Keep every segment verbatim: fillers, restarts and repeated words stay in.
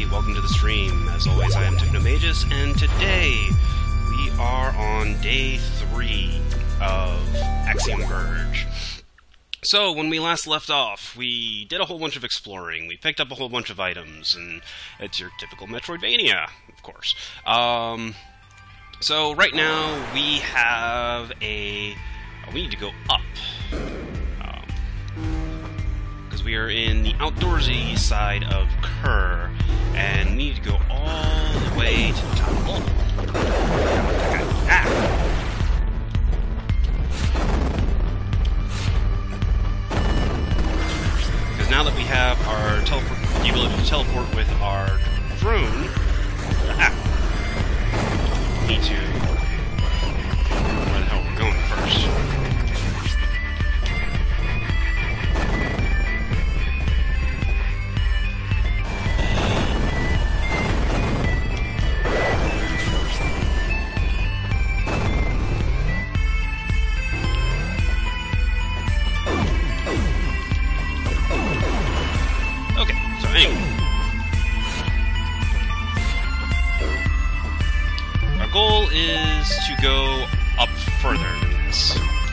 welcome to the stream. As always, I am Technomagus, and today we are on day three of Axiom Verge. So, when we last left off, we did a whole bunch of exploring, we picked up a whole bunch of items, and it's your typical Metroidvania, of course. Um, so, right now, we have a... Oh, we need to go up. Because we are in the outdoorsy side of Kerr, and we need to go all the way to the top of the wall. Ah! Because now that we have our teleport, the ability to teleport with our drone, ah, we need to... Where the hell are we going first? Go up further than this.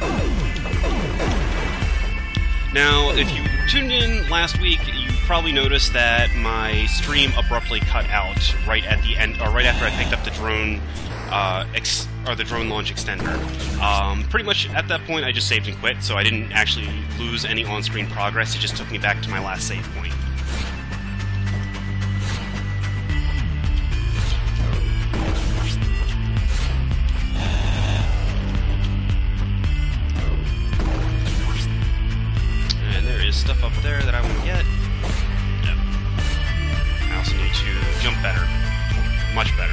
Now, if you tuned in last week, you probably noticed that my stream abruptly cut out right at the end, or right after I picked up the drone, uh, ex or the drone launch extender. Um, pretty much at that point, I just saved and quit, so I didn't actually lose any on-screen progress. It just took me back to my last save point. Stuff up there that I want to get. Yep. I also need to jump better. Much better.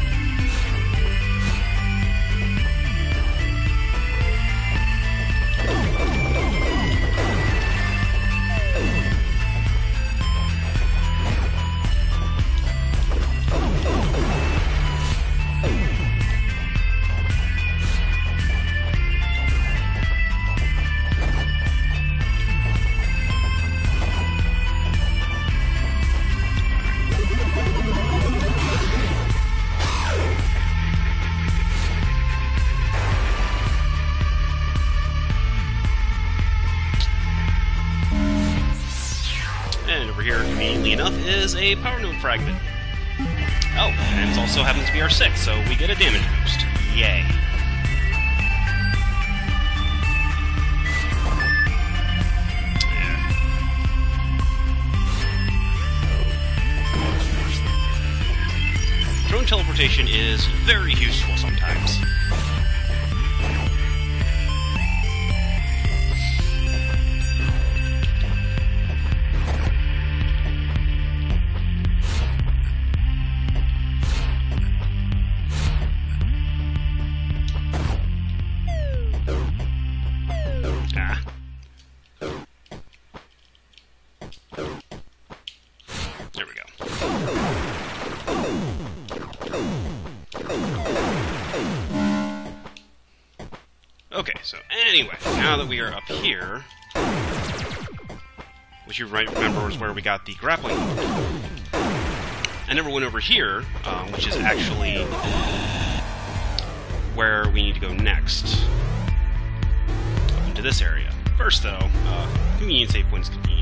Is a power node fragment. Oh, and it also happens to be our sixth, so we get a damage boost. Yay. Yeah. Drone teleportation is very useful sometimes. Okay, so anyway, now that we are up here, which you might remember was where we got the grappling hook, I never went over here, um, which is actually where we need to go next, up into this area. First, though, uh, convenient save point is convenient.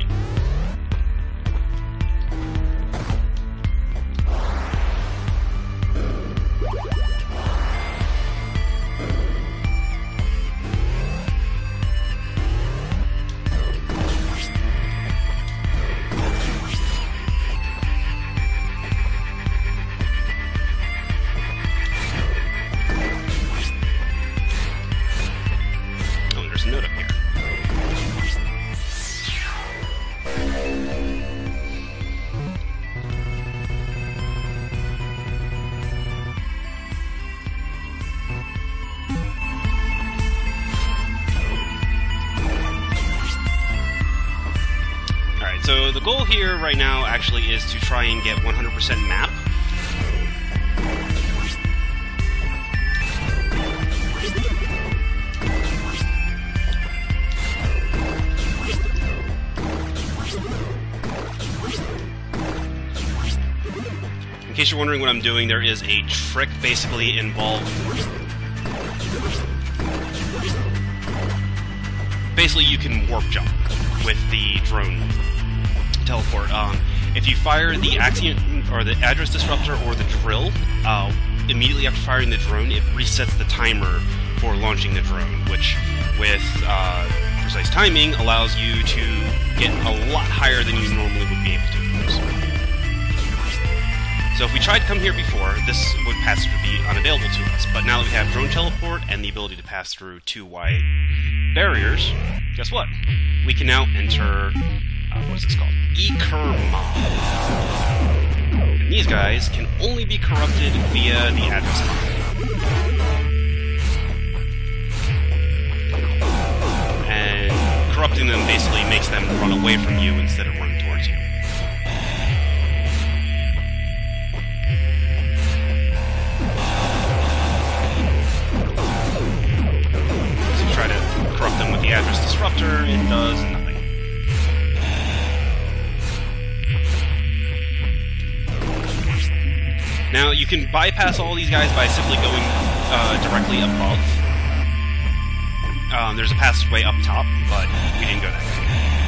So the goal here right now actually is to try and get one hundred percent map. case you're wondering what I'm doing, there is a trick basically involved. Basically, you can warp jump with the drone teleport. Um, if you fire the Axiom or the address disruptor or the drill, uh, immediately after firing the drone, it resets the timer for launching the drone, which, with uh, precise timing, allows you to get a lot higher than you normally would be able to. So if we tried to come here before, this would pass through be unavailable to us. But now that we have drone teleport and the ability to pass through two white barriers, guess what? We can now enter, uh, what is this called? Ekermob. And these guys can only be corrupted via the address bomb. And corrupting them basically makes them run away from you instead of running towards you. Corrupt them with the address disruptor, it does nothing. Now, you can bypass all these guys by simply going uh, directly above. Um, there's a passageway up top, but we didn't go that way.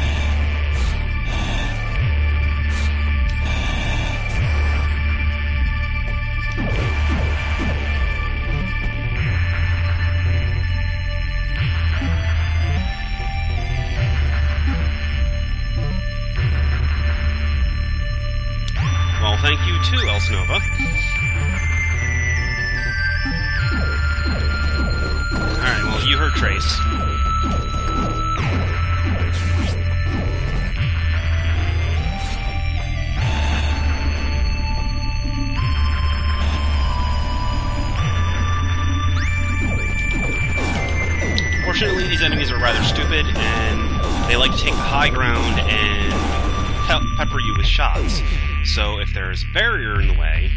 Thank you to Elsnova. Alright, well, you heard Trace. Fortunately, these enemies are rather stupid, and they like to take the high ground and pe pepper you with shots. So if there's a barrier in the way,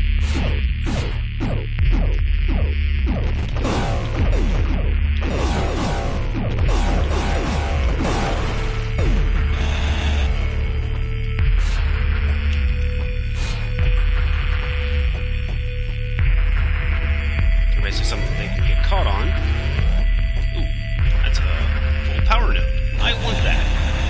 basically something they can get caught on. Ooh, that's a full power node. I want that.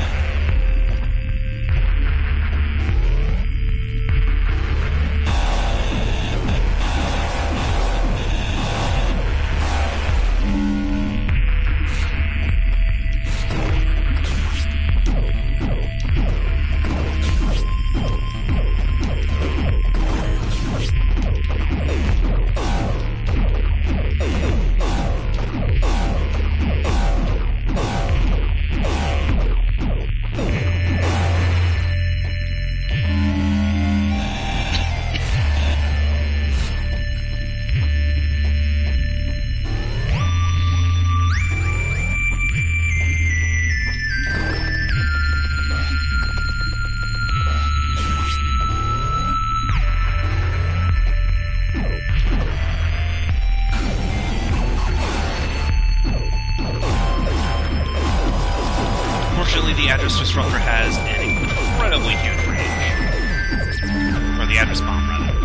The address disruptor has an incredibly huge range. Or the address bomb, rather.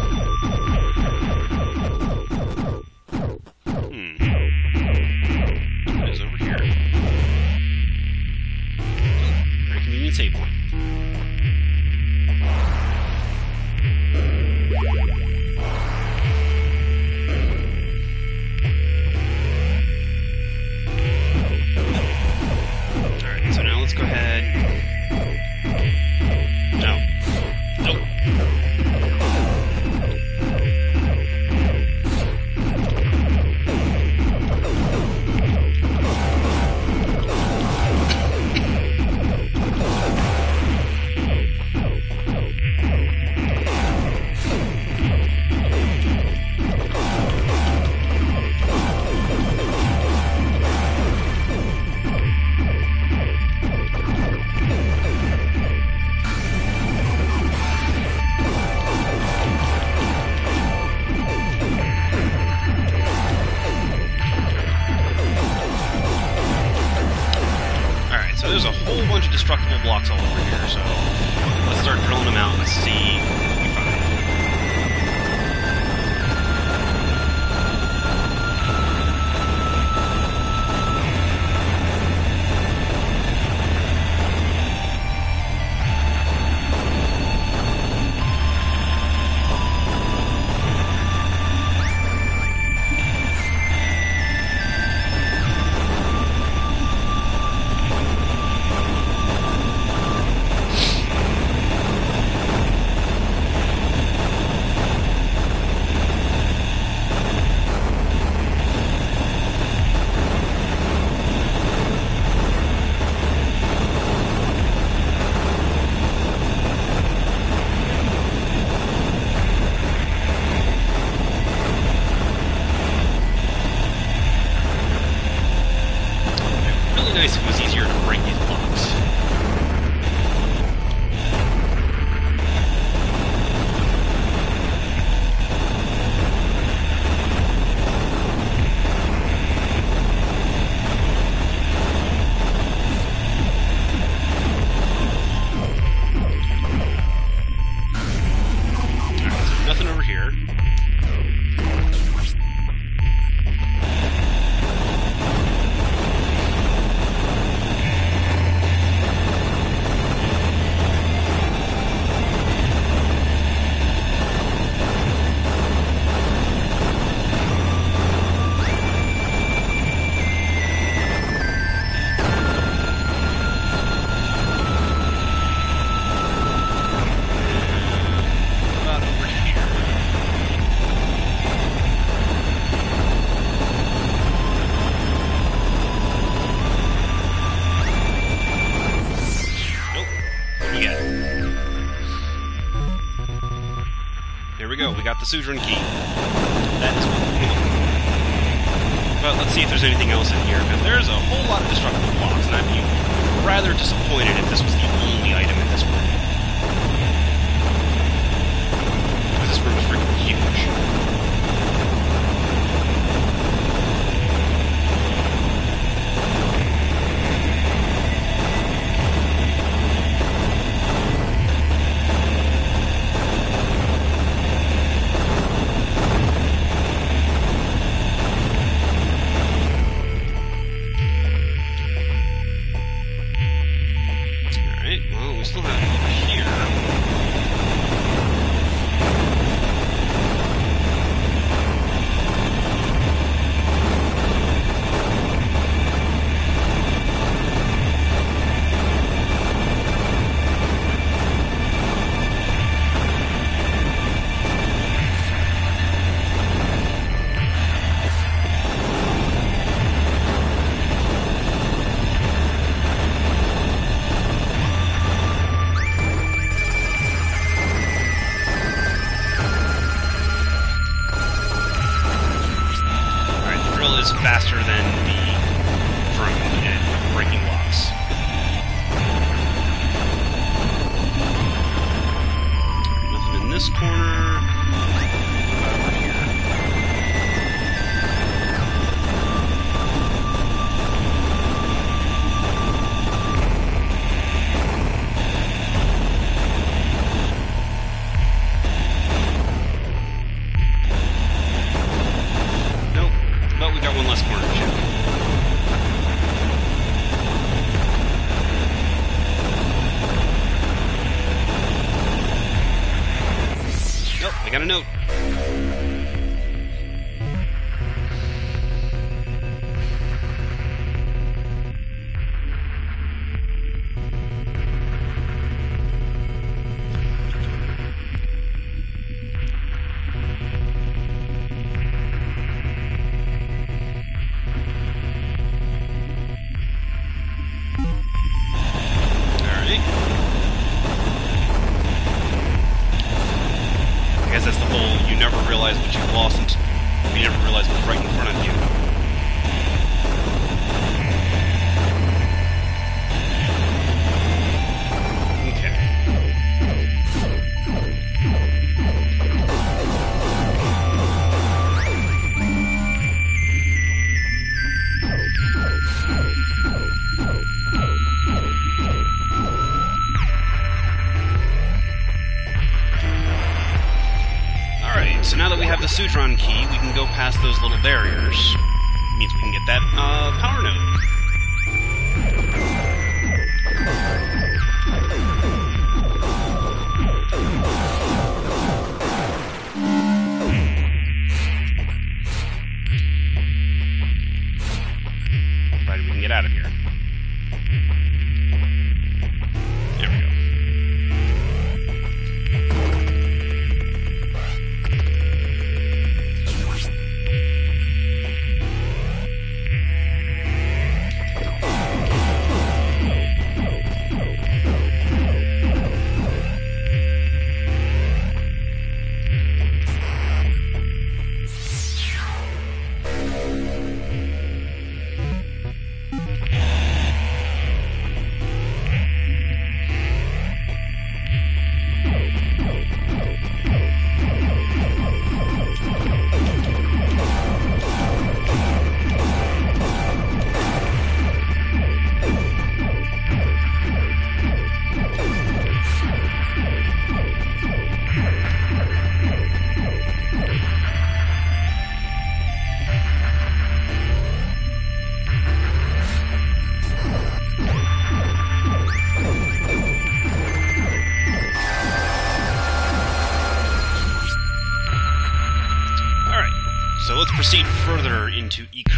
Hmm. What is over here? Ooh, very convenient save point. Let's go ahead. No. Nope. There's a whole bunch of destructible blocks all over here, so let's start drilling them out and see what we find. really nice if it was easier to break these blocks. We got the Suzerain Key. That is what we want. But let's see if there's anything else in here, because there's a whole lot of destructible blocks, and I'd be rather disappointed if this was the only item in this room. Because this room is freaking huge. Faster than the drone at breaking locks. Nothing in this corner. Over here. Nope. But we got one less corner to check. Nope, I got a note. I guess that's the whole, you never realize what you've lost until you never realize what's right in front of you. So now that we have the Suzerain Key, we can go past those little barriers. It means we can get that uh, power node. Provided we can get out of here. There we go.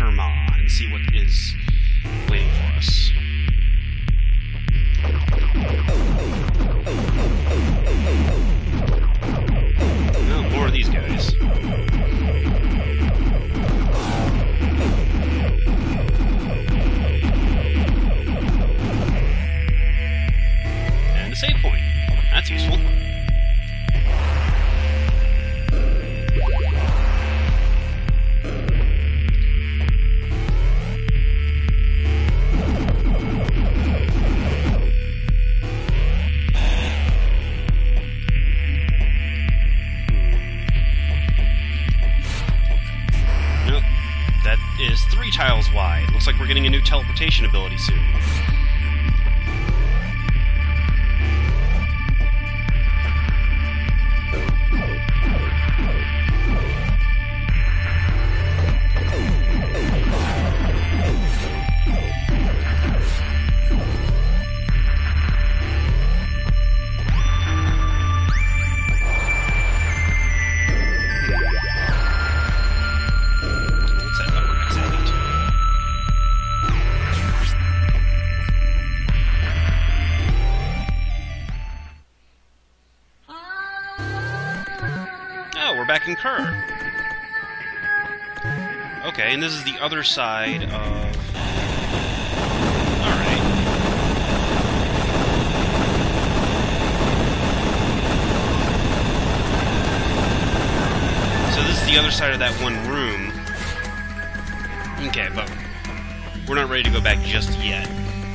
Kerma and see what is waiting for us. Oh, more of these guys. And a save point. That's useful. Is three tiles wide. Looks like we're getting a new teleportation ability soon. Back in Kerr. Okay, and this is the other side of... Alright. So this is the other side of that one room. Okay, but we're not ready to go back just yet.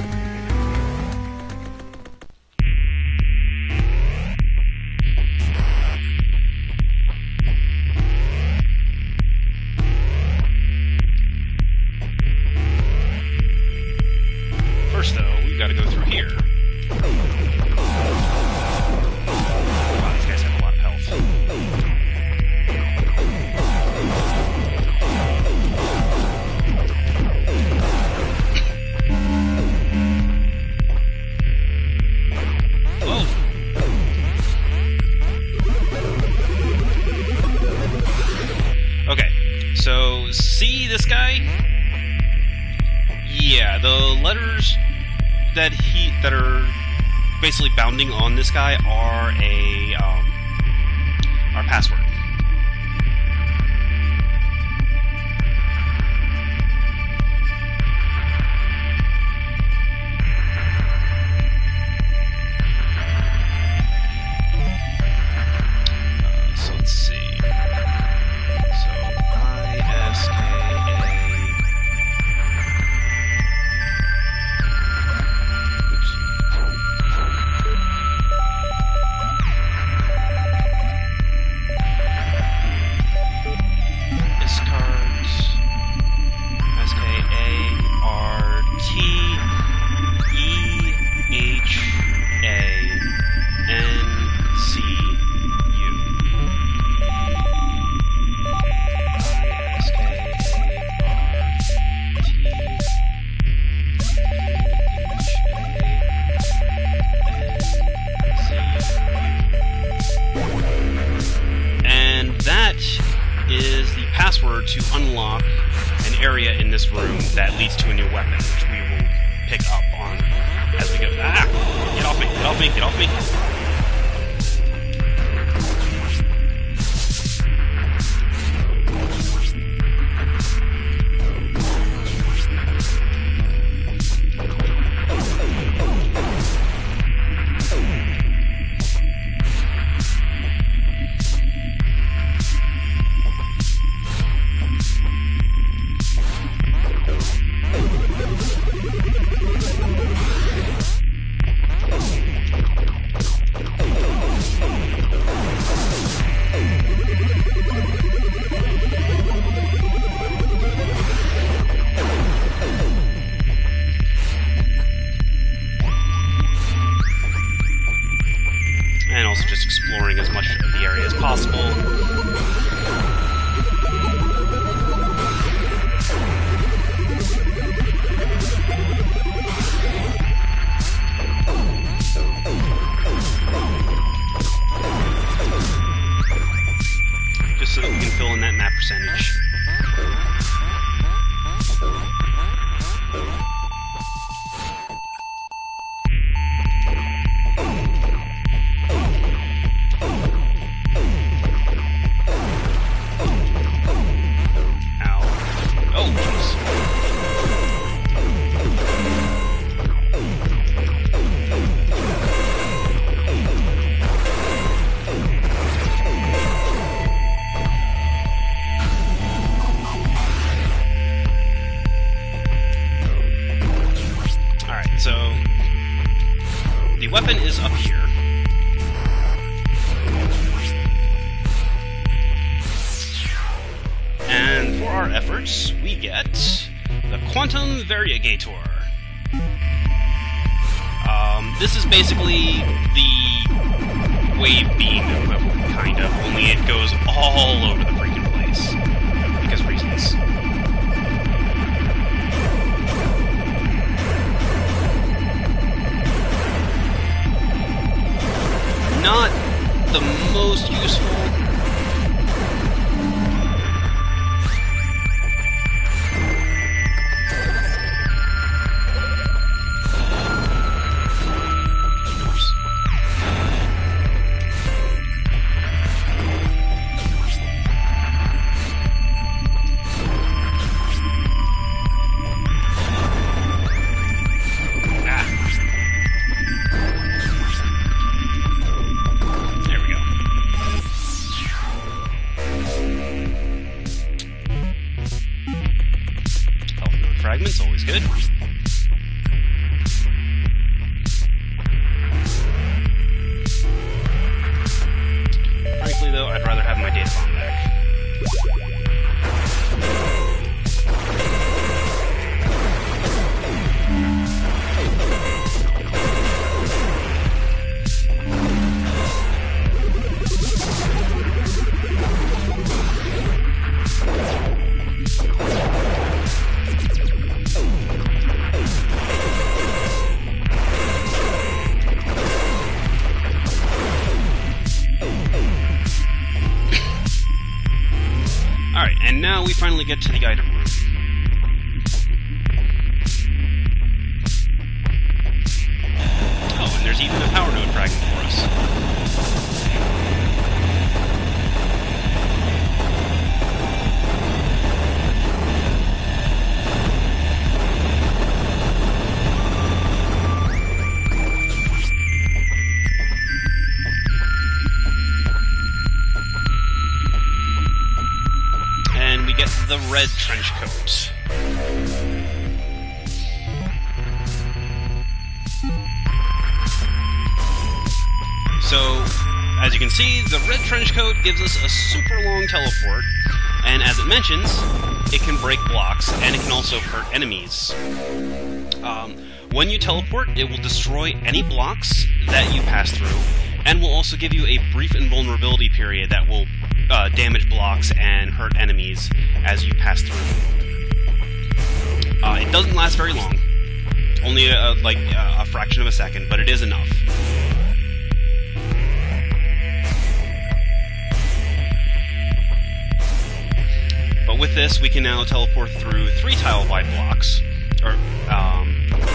First, though, we've got to go through here. Wow, these guys have a lot of health. Whoa! Okay, so see this guy? Yeah, the letters that he that are basically bounding on this guy are a um, our password. Uh, so let's see. So I S K A. so the weapon is up here. And for our efforts, we get the Quantum Variegator. Um, this is basically the wave beam equivalent, kind of, only it goes all over the freaking place. Because reasons. Not the most useful. Fragments, always good. Frankly, though, I'd rather have my data bomb back. Alright, and now we finally get to the item room. Oh, and there's even a power node fragment for us. The red trench coat. So, as you can see, the red trench coat gives us a super long teleport, and as it mentions, it can break blocks, and it can also hurt enemies. Um, when you teleport, it will destroy any blocks that you pass through, and will also give you a brief invulnerability period that will Uh, damage blocks and hurt enemies as you pass through. Uh, it doesn't last very long, only a, like a fraction of a second, but it is enough. But with this, we can now teleport through three tile-wide blocks, or um.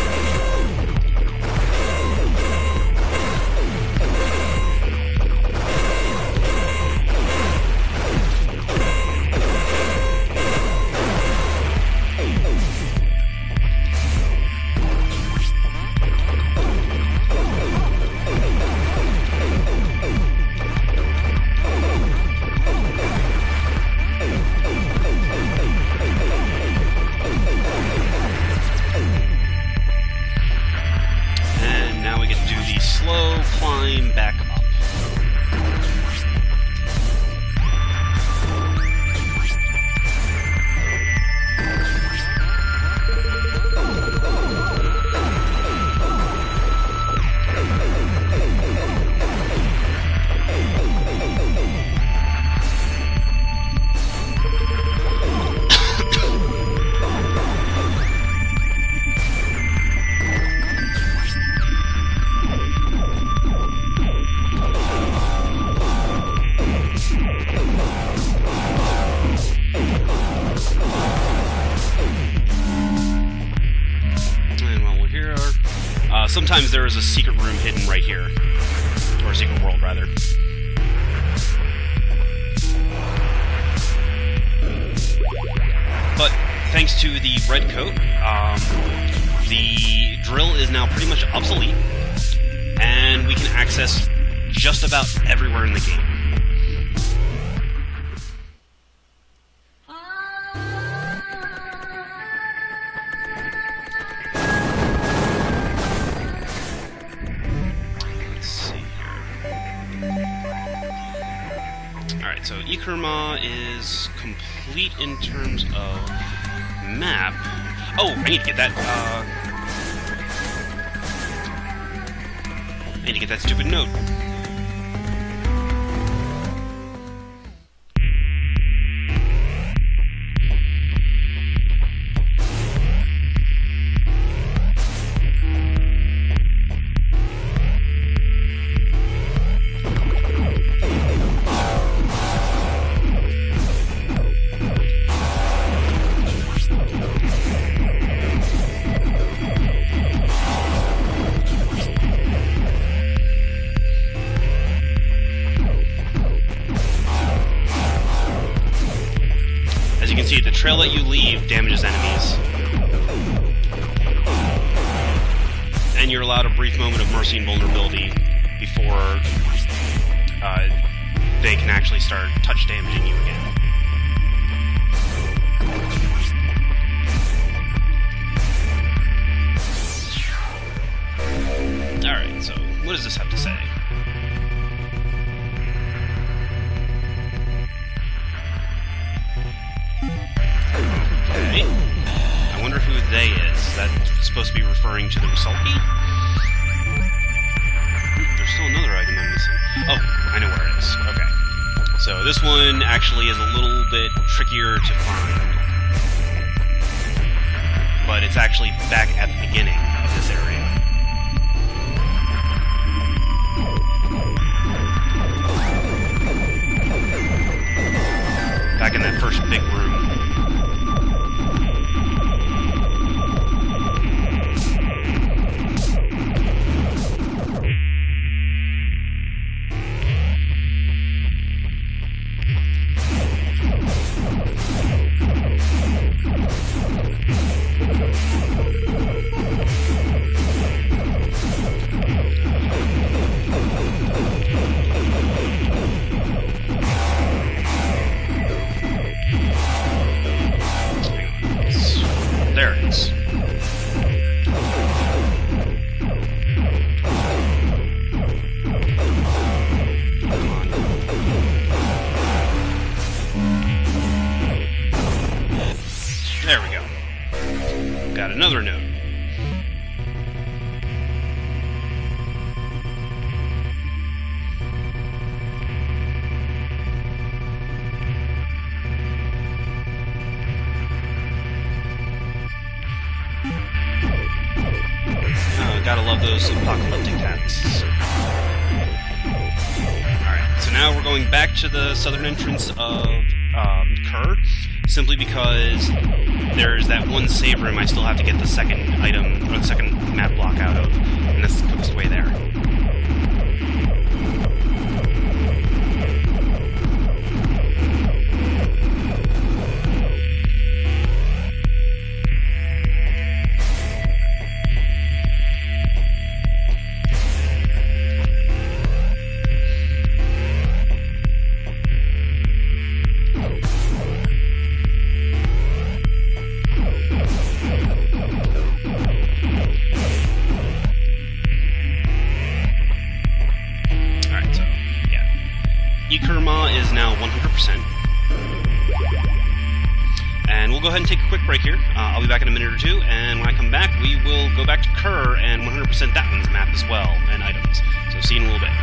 Slow climb back up. Sometimes there is a secret room hidden right here. Or a secret world, rather. But thanks to the red coat, um, the drill is now pretty much obsolete, and we can access just about everywhere in the game. Ikurma is complete in terms of map. Oh, I need to get that, uh... I need to get that stupid note. The trail that you leave damages enemies. And you're allowed a brief moment of mercy and vulnerability before uh, they can actually start touch damaging you again. Alright, so what does this have to say? Okay. I wonder who they is. Is that supposed to be referring to the Rusalki? There's still another item I'm missing. Oh, I know where it is. Okay. So this one actually is a little bit trickier to find. But it's actually back at the beginning of this area. Back in that first big room. There it is. Come on. There we go. Got another note. Gotta love those apocalyptic hats. Alright, so now we're going back to the southern entrance of um, Kerr, simply because there's that one save room I still have to get the second item, or the second map block out of, and that's the quickest way there. Ikurma is now one hundred percent. And we'll go ahead and take a quick break here. Uh, I'll be back in a minute or two, and when I come back, we will go back to Kerr and one hundred percent that one's map as well, and items. So see you in a little bit.